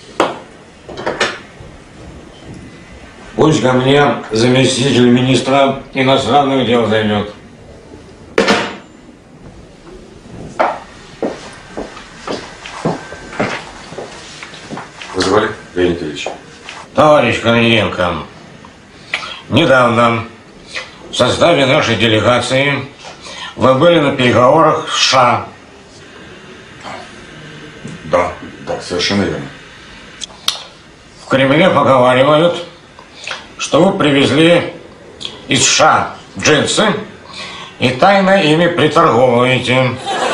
Пусть ко мне заместитель министра иностранных дел зайдет. Вызывали, Леонид Ильич? Товарищ Корниенко, недавно в составе нашей делегации вы были на переговорах с США. Да, совершенно верно. В Кремле поговаривают, что вы привезли из США джинсы и тайно ими приторговываете.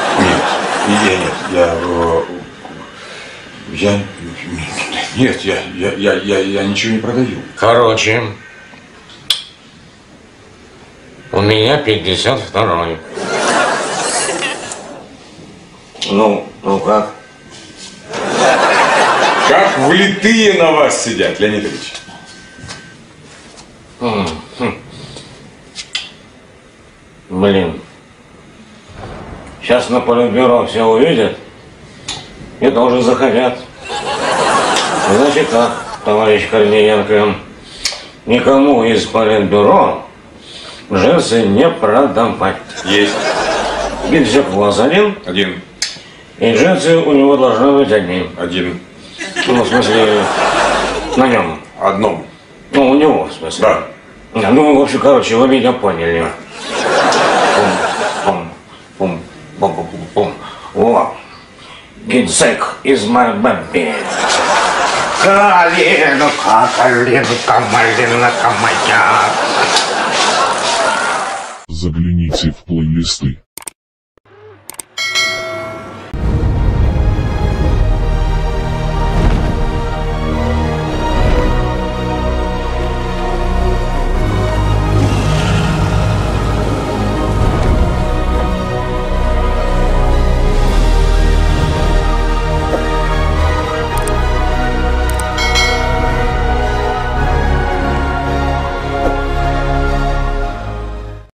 Нет, я ничего не продаю. Короче, у меня 52-й. Ну как? Как влитые на вас сидят, Леонид Ильич. Блин. Сейчас на политбюро все увидят и тоже захотят. Значит так, товарищ Корниенко, никому из политбюро джинсы не продавать. Есть. Гильзек у вас один? Один. И джинсы у него должны быть одни. Один. Ну, в смысле, на нем. Одном. Ну, у него, в смысле. Да. Ну, в общем, короче, вы меня поняли. Пум. О, гильзек is my baby. Калинка, малинка моя. Загляните в плейлисты.